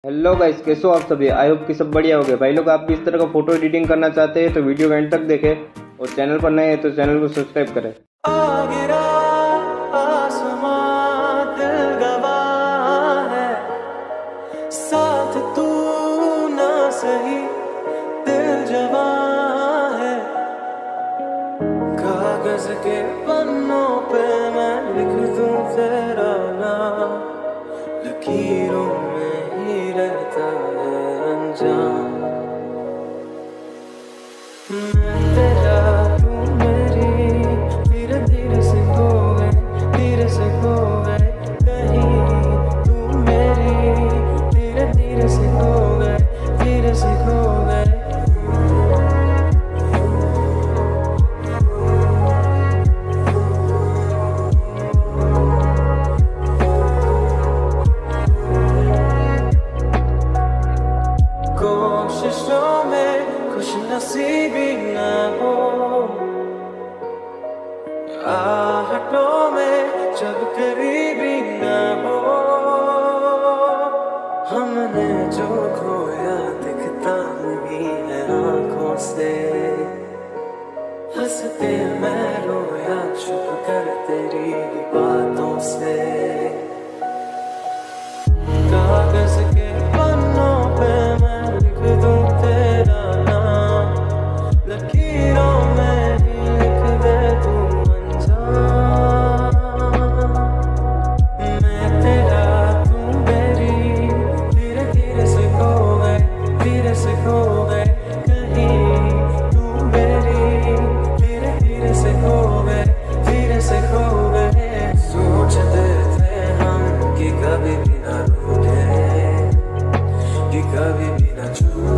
Hello guys, कैसे हो आप सभी। आई होप कि सब बढ़िया हो गए। भाई लोग, आप भी इस तरह का फोटो एडिटिंग करना चाहते हैं तो वीडियो एंड तक देखें और चैनल पर नए हैं तो चैनल को सब्सक्राइब करें। साथ तू ना सही दिल जवां है, कागज के पन्नों पे मैं लिख दूं तेरा नाम, लकीरों में ही रहता है अनजान। मैं तेरा तू मेरी, धीरे धीरे से खो गए, धीरे से खो गए कहीं। तू मेरी, धीरे धीरे से खो गए, धीरे से खो गए। कोशिशों में खुश नसीबी ना हो, आहटों में जब करीबी ना हो। हमने जो खोया दिखता नहीं है आंखों से, हंसते मैं रोया छुप कर तेरी बातों से। कागज के पन्नों पे मैं लिख दूं तेरा नाम, लकीरों में ही लिख दे तू अनजान। मैं तेरा तू मेरी, धीरे धीरे से खो गए, धीरे से खो गए कहीं। तू मेरी, धीरे धीरे से खो गए, धीरे से खो गए। सोचते थे हम कि कभी भी ना रूठे, कि कभी भी ना छूटे।